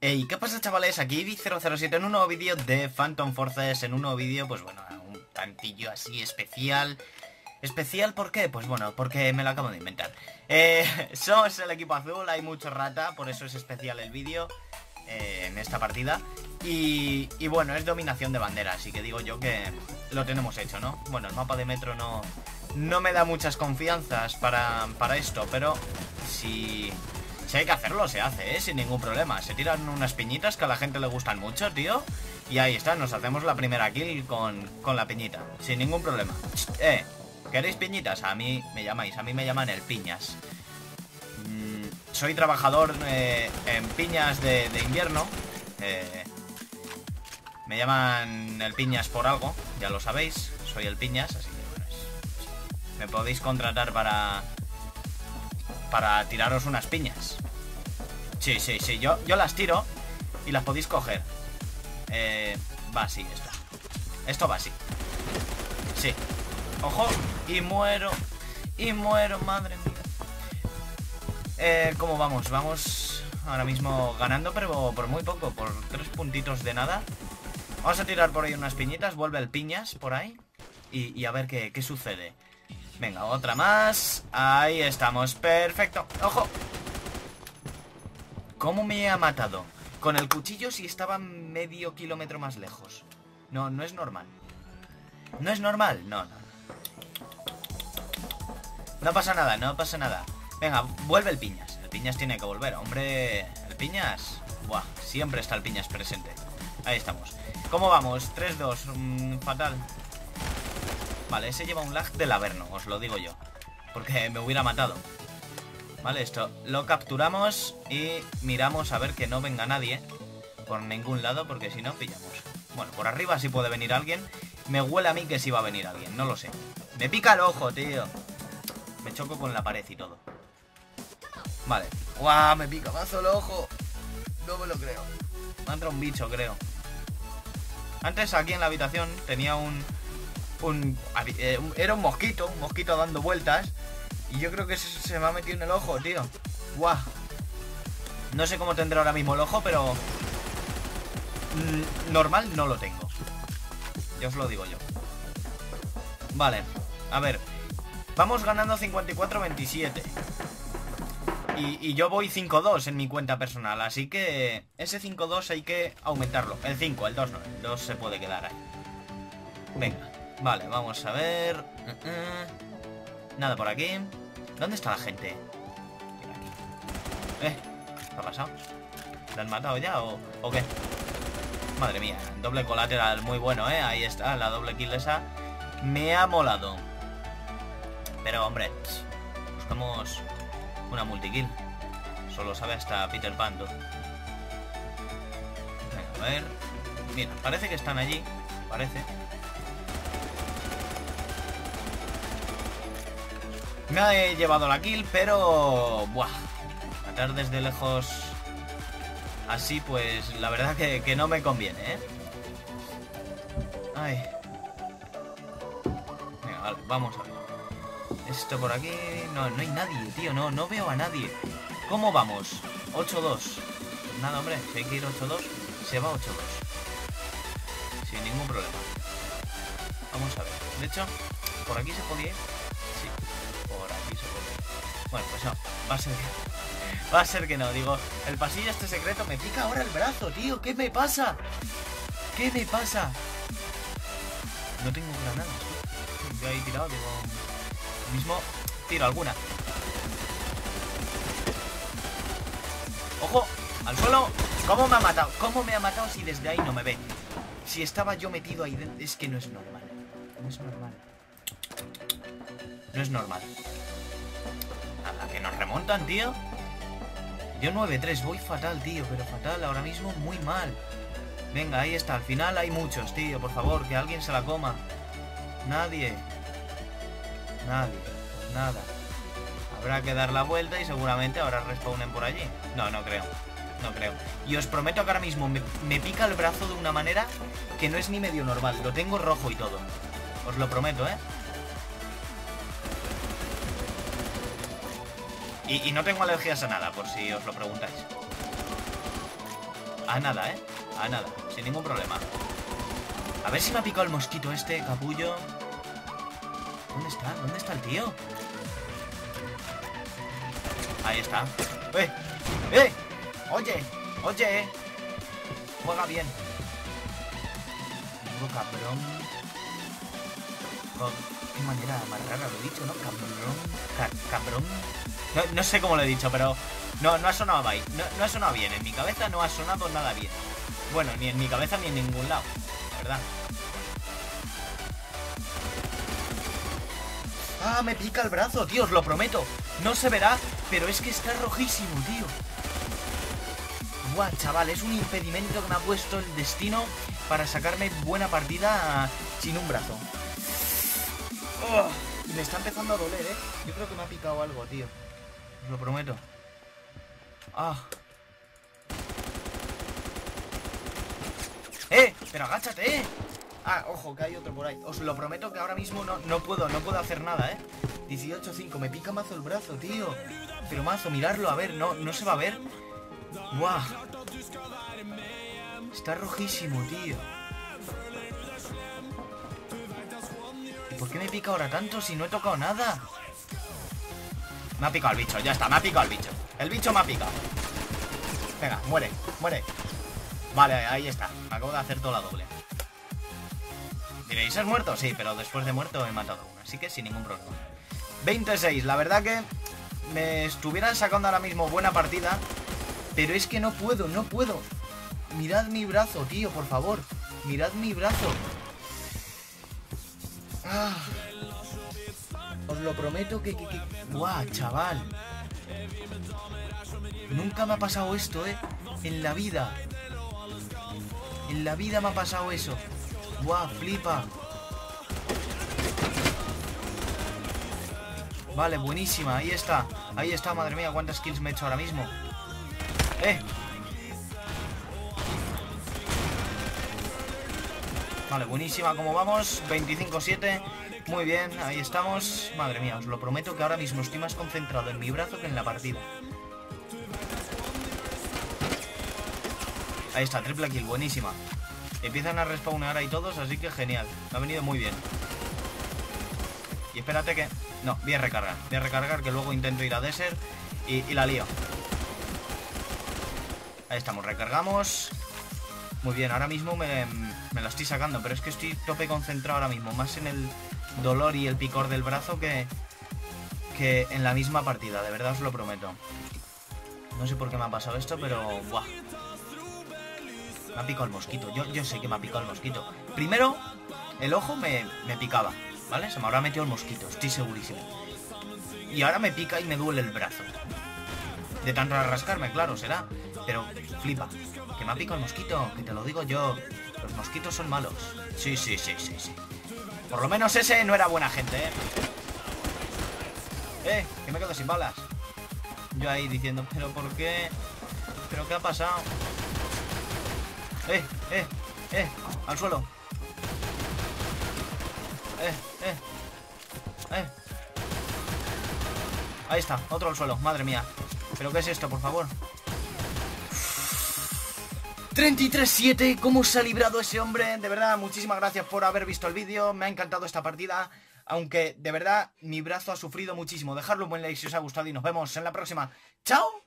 Hey, ¿qué pasa, chavales? Aquí Vic007 en un nuevo vídeo de Phantom Forces. En un nuevo vídeo, pues bueno, un tantillo así especial. ¿Especial por qué? Pues bueno, porque me lo acabo de inventar. Somos el equipo azul, hay mucho rata, por eso es especial el vídeo en esta partida. Y bueno, es dominación de bandera, así que digo yo que lo tenemos hecho, ¿no? Bueno, el mapa de metro no me da muchas confianzas para esto, pero si hay que hacerlo, se hace, sin ningún problema. Se tiran unas piñitas que a la gente le gustan mucho, tío. Y ahí está, nos hacemos la primera kill con la piñita, sin ningún problema. ¿Queréis piñitas? A mí me llamáis, a mí me llaman el piñas. Soy trabajador en piñas de invierno. Me llaman el piñas por algo, ya lo sabéis. Soy el piñas, así que bueno, me podéis contratar para tiraros unas piñas. Sí, yo las tiro y las podéis coger. Va así esto. Esto va así. Sí. Ojo, y muero, madre mía. ¿Cómo vamos? Vamos ahora mismo ganando, pero por muy poco, por 3 puntitos de nada. Vamos a tirar por ahí unas piñitas, vuelve el piñas por ahí. Y a ver qué sucede. Venga, otra más. Ahí estamos, perfecto. ¡Ojo! ¿Cómo me ha matado? Con el cuchillo si estaba medio kilómetro más lejos. No es normal. ¿No es normal? No. No pasa nada, no pasa nada. Venga, vuelve el piñas. El piñas tiene que volver, hombre. El piñas. Buah, siempre está el piñas presente. Ahí estamos. ¿Cómo vamos? 3-2. Fatal. Vale, ese lleva un lag del averno, os lo digo yo. Porque me hubiera matado. Vale, esto lo capturamos y miramos a ver que no venga nadie por ningún lado, porque si no pillamos. Bueno, por arriba sí puede venir alguien. Me huele a mí que sí va a venir alguien, no lo sé. Me pica el ojo, tío. Me choco con la pared y todo. Vale. ¡Guau! Me pica mazo el ojo. No me lo creo. Me ha entrado un bicho, creo. Antes aquí en la habitación tenía era un mosquito dando vueltas. Y yo creo que se me ha metido en el ojo, tío. ¡Guau! No sé cómo tendrá ahora mismo el ojo, pero normal no lo tengo. Ya os lo digo yo. Vale, a ver. Vamos ganando 54-27. Y yo voy 5-2 en mi cuenta personal. Así que ese 5-2 hay que aumentarlo. El 5, el 2 no. El 2 se puede quedar ahí. Venga, vale, vamos a ver. Nada por aquí. ¿Dónde está la gente? Aquí. ¿Qué ha pasado? ¿La han matado ya o qué? Madre mía, doble colateral muy bueno, ahí está, la doble kill esa. Me ha molado. Pero hombre, buscamos una multikill. Solo sabe hasta Peter Pan, tú. Venga, a ver. Mira, parece que están allí. Parece. Me he llevado la kill, pero... Buah. Matar desde lejos así, pues la verdad que no me conviene, Ay. Venga, vale, vamos a ver. Esto por aquí... No hay nadie, tío. No veo a nadie. ¿Cómo vamos? 8-2. Nada, hombre. Si hay que ir 8-2, se va 8-2. Sin ningún problema. Vamos a ver. De hecho, ¿por aquí se podía ir? Sí. Por aquí se podía ir. Bueno, pues no. Va a ser que no. Digo, el pasillo este secreto me pica ahora el brazo, tío. ¿Qué me pasa? ¿Qué me pasa? No tengo granadas, tío. Yo ahí tirado, digo... Mismo tiro alguna. ¡Ojo! ¡Al suelo! ¿Cómo me ha matado? ¿Cómo me ha matado si desde ahí no me ve? Si estaba yo metido ahí dentro... Es que no es normal. No es normal. No es normal. Nada, que nos remontan, tío. Yo 9-3, voy fatal, tío. Pero fatal, ahora mismo muy mal. Venga, ahí está. Al final hay muchos, tío. Por favor, que alguien se la coma. Nadie. Pues nada. Habrá que dar la vuelta y seguramente ahora respawnen por allí. No creo. Y os prometo que ahora mismo me pica el brazo de una manera que no es ni medio normal. Lo tengo rojo y todo. Os lo prometo, Y no tengo alergias a nada, por si os lo preguntáis. A nada, a nada, sin ningún problema. A ver si me ha picado el mosquito este, capullo. ¿Dónde está? ¿Dónde está el tío? Ahí está. ¡Eh! Oye, juega bien. Digo, cabrón. Qué manera más rara lo he dicho, ¿no? Cabrón. No sé cómo lo he dicho, pero no ha sonado ahí. No ha sonado bien. En mi cabeza no ha sonado nada bien. Bueno, ni en mi cabeza ni en ningún lado, ¿verdad? ¡Ah, me pica el brazo, tío! Os lo prometo. No se verá, pero es que está rojísimo, tío. Buah, chaval, es un impedimento que me ha puesto el destino para sacarme buena partida sin un brazo. Oh, y me está empezando a doler, ¿eh? Yo creo que me ha picado algo, tío. Os lo prometo. ¡Ah! ¡Pero agáchate, eh! Ah, ojo, que hay otro por ahí. Os lo prometo que ahora mismo no puedo hacer nada, 18-5, me pica mazo el brazo, tío. Pero mazo, mirarlo, a ver, no se va a ver. Buah. Está rojísimo, tío. ¿Y por qué me pica ahora tanto si no he tocado nada? Me ha picado el bicho, ya está, me ha picado el bicho. El bicho me ha picado. Venga, muere. Vale, ahí está, me acabo de hacer toda la doble. ¿Diréis, has muerto? Sí, pero después de muerto he matado a uno, así que sin ningún problema. 26, la verdad que me estuvieran sacando ahora mismo buena partida, pero es que no puedo. Mirad mi brazo, tío, por favor. Mirad mi brazo. Ah. Os lo prometo que... Buah, chaval. Nunca me ha pasado esto, en la vida. En la vida me ha pasado eso. Buah, flipa. Vale, buenísima, ahí está, madre mía, cuántas kills me he hecho ahora mismo. Vale, buenísima, ¿cómo vamos? 25-7, muy bien, ahí estamos. Madre mía, os lo prometo que ahora mismo estoy más concentrado en mi brazo que en la partida. Ahí está, triple kill, buenísima. Empiezan a respawnear ahí todos, así que genial. Me ha venido muy bien. Y espérate que... No, voy a recargar, que luego intento ir a Desert y la lío. Ahí estamos, recargamos. Muy bien, ahora mismo me la estoy sacando, pero es que estoy tope concentrado ahora mismo. Más en el dolor y el picor del brazo que en la misma partida, de verdad os lo prometo. No sé por qué me ha pasado esto, pero... ¡buah! Me ha picado el mosquito, yo sé que me ha picado el mosquito. Primero, el ojo me picaba, ¿vale? Se me habrá metido el mosquito, estoy segurísimo. Y ahora me pica y me duele el brazo. De tanto rascarme, claro, será. Pero flipa, que me ha picado el mosquito, que te lo digo yo. Los mosquitos son malos. Sí. Por lo menos ese no era buena gente, que me quedo sin balas. Yo ahí diciendo, ¿pero por qué? ¿Pero qué ha pasado? Al suelo. Ahí está, otro al suelo, madre mía. ¿Pero qué es esto, por favor? 33-7, ¿cómo se ha librado ese hombre? De verdad, muchísimas gracias por haber visto el vídeo. Me ha encantado esta partida. Aunque, de verdad, mi brazo ha sufrido muchísimo. Dejadle un buen like si os ha gustado y nos vemos en la próxima. ¡Chao!